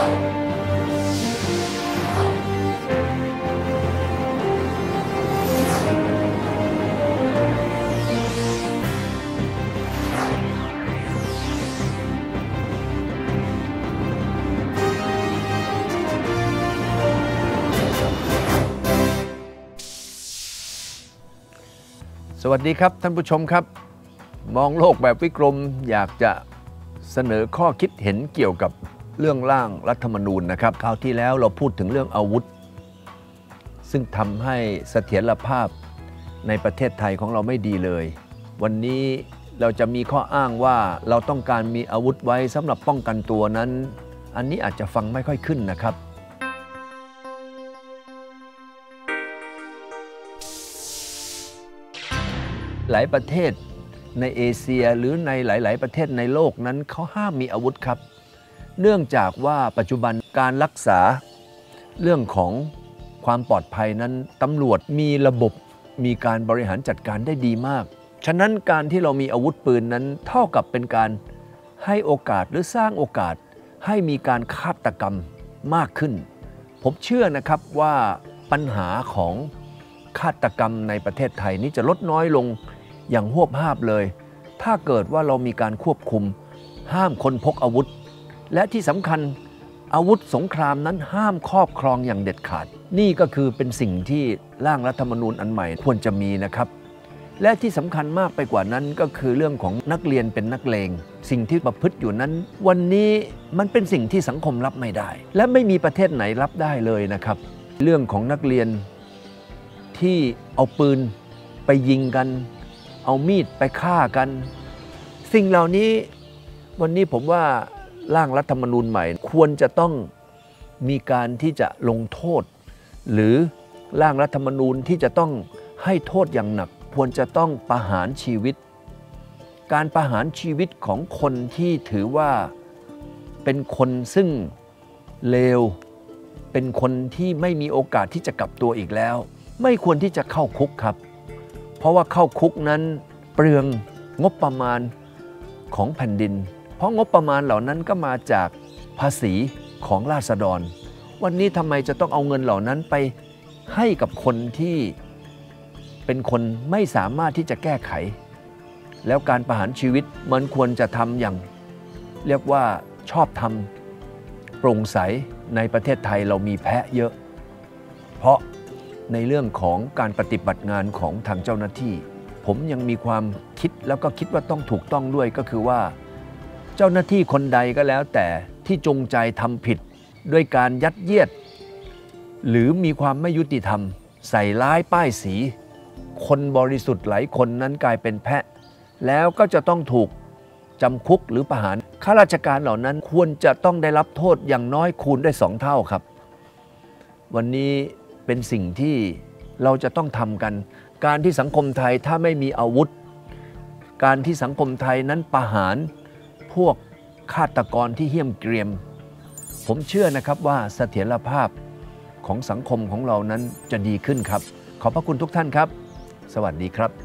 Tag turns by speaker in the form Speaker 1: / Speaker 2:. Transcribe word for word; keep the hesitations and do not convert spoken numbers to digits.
Speaker 1: สวัสดีครับท่านผู้ชมครับมองโลกแบบวิกรมอยากจะเสนอข้อคิดเห็นเกี่ยวกับเรื่องร่างรัฐธรรมนูญนะครับคราวที่แล้วเราพูดถึงเรื่องอาวุธซึ่งทำให้เสถียรภาพในประเทศไทยของเราไม่ดีเลยวันนี้เราจะมีข้ออ้างว่าเราต้องการมีอาวุธไว้สำหรับป้องกันตัวนั้นอันนี้อาจจะฟังไม่ค่อยขึ้นนะครับหลายประเทศในเอเชียหรือในหลายๆประเทศในโลกนั้นเขาห้ามมีอาวุธครับเนื่องจากว่าปัจจุบันการรักษาเรื่องของความปลอดภัยนั้นตำรวจมีระบบมีการบริหารจัดการได้ดีมากฉะนั้นการที่เรามีอาวุธปืนนั้นเท่ากับเป็นการให้โอกาสหรือสร้างโอกาสให้มีการฆาตกรรมมากขึ้นผมเชื่อนะครับว่าปัญหาของฆาตกรรมในประเทศไทยนี้จะลดน้อยลงอย่างหวบหาบเลยถ้าเกิดว่าเรามีการควบคุมห้ามคนพกอาวุธและที่สำคัญอาวุธสงครามนั้นห้ามครอบครองอย่างเด็ดขาดนี่ก็คือเป็นสิ่งที่ร่างรัฐธรรมนูญอันใหม่ควรจะมีนะครับและที่สำคัญมากไปกว่านั้นก็คือเรื่องของนักเรียนเป็นนักเลงสิ่งที่ประพฤติอยู่นั้นวันนี้มันเป็นสิ่งที่สังคมรับไม่ได้และไม่มีประเทศไหนรับได้เลยนะครับเรื่องของนักเรียนที่เอาปืนไปยิงกันเอามีดไปฆ่ากันสิ่งเหล่านี้วันนี้ผมว่าร่างรัฐธรรมนูญใหม่ควรจะต้องมีการที่จะลงโทษหรือร่างรัฐธรรมนูญที่จะต้องให้โทษอย่างหนักควรจะต้องประหารชีวิตการประหารชีวิตของคนที่ถือว่าเป็นคนซึ่งเลวเป็นคนที่ไม่มีโอกาสที่จะกลับตัวอีกแล้วไม่ควรที่จะเข้าคุกครับเพราะว่าเข้าคุกนั้นเปลืองงบประมาณของแผ่นดินเพราะงบประมาณเหล่านั้นก็มาจากภาษีของราษฎรวันนี้ทำไมจะต้องเอาเงินเหล่านั้นไปให้กับคนที่เป็นคนไม่สามารถที่จะแก้ไขแล้วการประหารชีวิตมันควรจะทำอย่างเรียกว่าชอบธรรมโปร่งใสในประเทศไทยเรามีแพะเยอะเพราะในเรื่องของการปฏิบัติงานของทางเจ้าหน้าที่ผมยังมีความคิดแล้วก็คิดว่าต้องถูกต้องด้วยก็คือว่าเจ้าหน้าที่คนใดก็แล้วแต่ที่จงใจทำผิดด้วยการยัดเยียดหรือมีความไม่ยุติธรรมใส่ร้ายป้ายสีคนบริสุทธิ์หลายคนนั้นกลายเป็นแพะแล้วก็จะต้องถูกจำคุกหรือประหารข้าราชการเหล่านั้นควรจะต้องได้รับโทษอย่างน้อยคูณได้สองเท่าครับวันนี้เป็นสิ่งที่เราจะต้องทำกันการที่สังคมไทยถ้าไม่มีอาวุธการที่สังคมไทยนั้นประหารพวกฆาตกรที่เหี้ยมเกรียมผมเชื่อนะครับว่าเสถียรภาพของสังคมของเรานั้นจะดีขึ้นครับขอบพระคุณทุกท่านครับสวัสดีครับ